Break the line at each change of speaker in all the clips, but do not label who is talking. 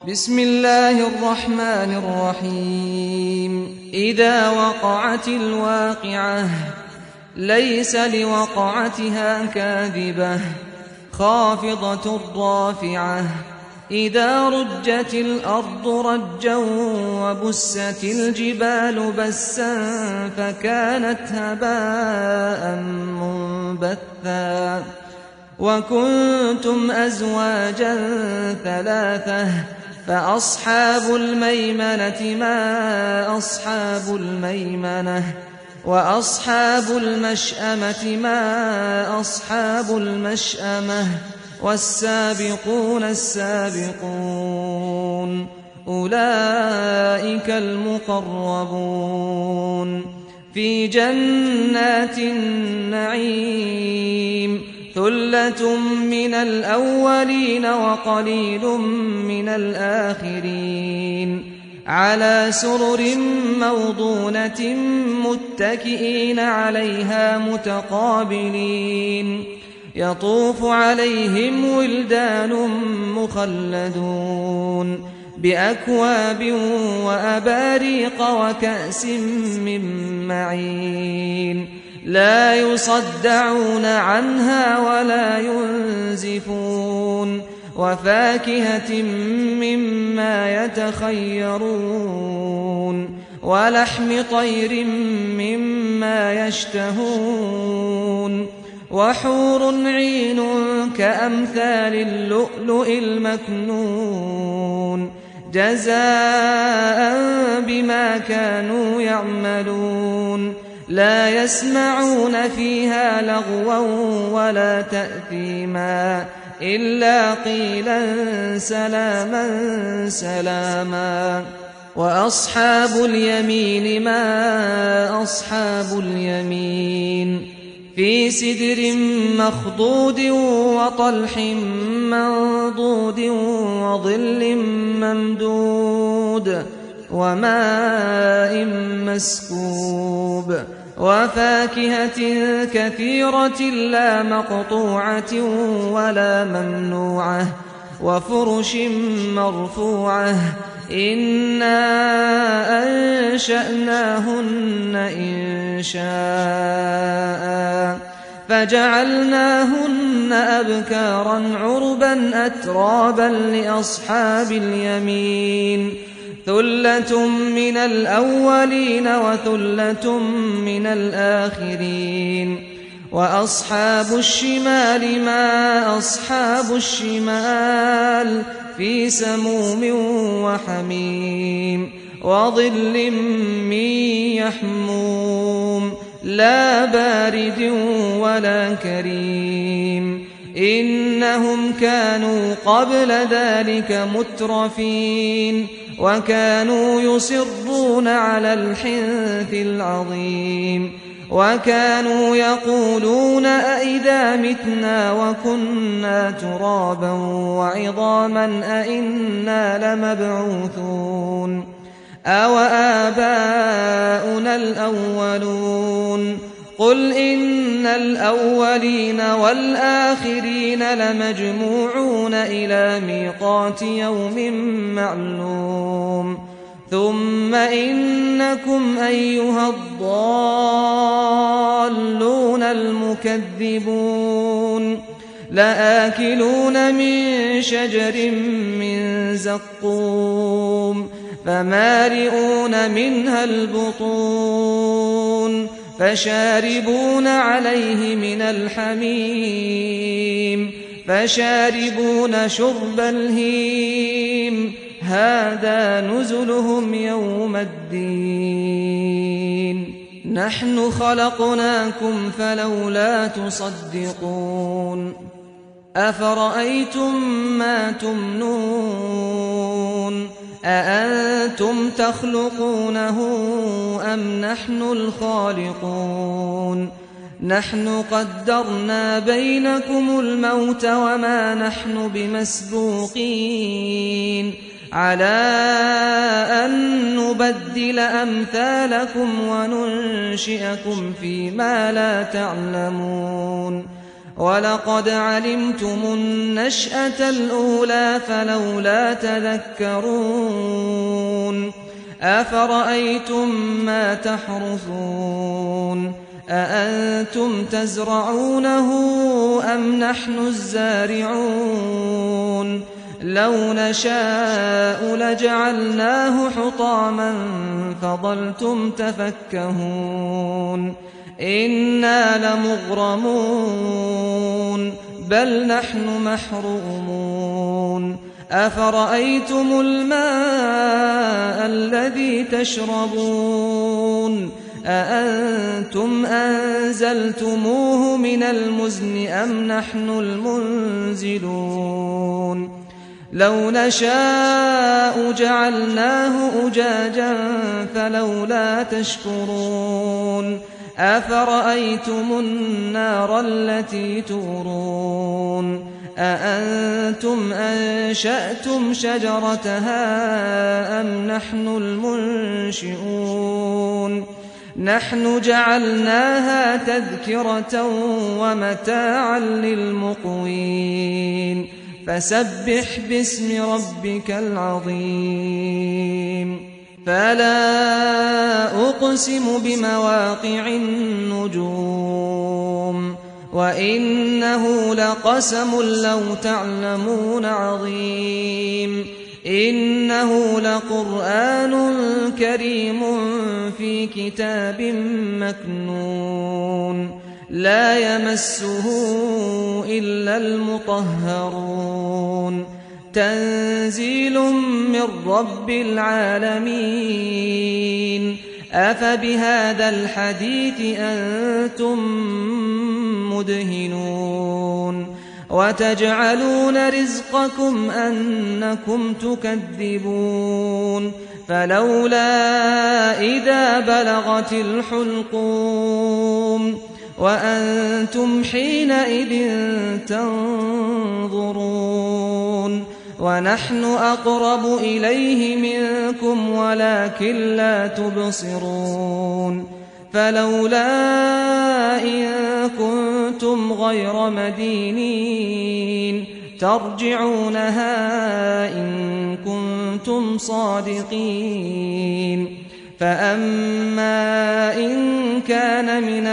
بسم الله الرحمن الرحيم إذا وقعت الواقعة ليس لوقعتها كاذبة خافضة رافعة إذا رجت الأرض رجا وبست الجبال بسا فكانت هباء منبثا وكنتم أزواجا ثلاثة فأصحاب الميمنة ما أصحاب الميمنة وأصحاب المشأمة ما أصحاب المشأمة والسابقون السابقون أولئك المقربون في جنات النعيم ثلة من الأولين وقليل من الآخرين على سرر موضونة متكئين عليها متقابلين يطوف عليهم ولدان مخلدون بأكواب وأباريق وكأس من معين لا يصدعون عنها ولا ينزفون وفاكهة مما يتخيرون ولحم طير مما يشتهون وحور عين كأمثال اللؤلؤ المكنون جزاء بما كانوا يعملون لا يسمعون فيها لغوا ولا تأثيما إلا قيلا سلاما سلاما وأصحاب اليمين ما أصحاب اليمين في سدر مخضود وطلح منضود وظل ممدود وماء مسكوب وفاكهة كثيرة لا مقطوعة ولا ممنوعة وفرش مرفوعة إنا أنشأناهن إنشاء فجعلناهن أبكارا عربا أترابا لأصحاب اليمين ثلة من الأولين وثلة من الآخرين وأصحاب الشمال ما أصحاب الشمال في سموم وحميم وظل من يحموم لا بارد ولا كريم إنهم كانوا قبل ذلك مترفين وكانوا يصرون على الحنث العظيم وكانوا يقولون أئذا متنا وكنا ترابا وعظاما أئنا لمبعوثون أو آباؤنا الأولون قل إن الأولين والآخرين لمجموعون إلى ميقات يوم معلوم ثم إنكم أيها الضالون المكذبون لآكلون من شجر من زقوم فمالئون منها البطون فشاربون عليه من الحميم فشاربون شرب الهيم هذا نزلهم يوم الدين نحن خلقناكم فلولا تصدقون أفرأيتم ما تمنون أأنتم تخلقونه أم نحن الخالقون نحن قدرنا بينكم الموت وما نحن بمسبوقين على أن نبدل أمثالكم وننشئكم فيما لا تعلمون ولقد علمتم النشأة الأولى فلولا تذكرون أفرأيتم ما تحرثون أأنتم تزرعونه أم نحن الزارعون لو نشاء لجعلناه حطاما فظلتم تفكهون إنا لمغرمون بل نحن محرومون أفرأيتم الماء الذي تشربون أأنتم أنزلتموه من المزن أم نحن المنزلون لو نشاء جعلناه أجاجا فلولا تشكرون أفرأيتم النار التي تورون أأنتم أنشأتم شجرتها أم نحن المنشئون نحن جعلناها تذكرة ومتاعا للمقوين فسبح باسم ربك العظيم فلا أقسم بمواقع النجوم وإنه لقسم لو تعلمون عظيم إنه لقرآن كريم في كتاب مكنون لا يمسه إلا المطهرون تنزيل من رب العالمين أفبهذا الحديث أنتم مدهنون وتجعلون رزقكم أنكم تكذبون فلولا إذا بلغت الحلقوم وأنتم حينئذ تنظرون ونحن أقرب إليه منكم ولكن لا تبصرون فلولا إن كنتم غير مدينين ترجعونها إن كنتم صادقين فأما إن كان من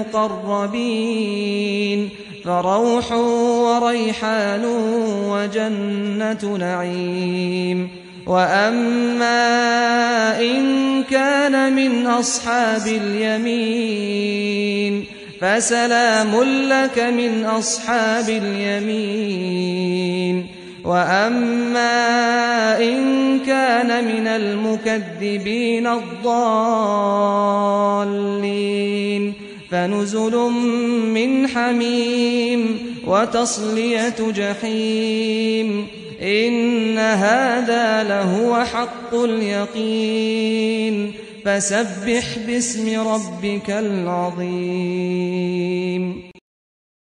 المقربين فروح وريحان وجنة نعيم وأما إن كان من أصحاب اليمين فسلام لك من أصحاب اليمين وأما إن كان من المكذبين الضالين فنزل من حميم وتصلية جحيم إن هذا لهو حق اليقين فسبح باسم ربك العظيم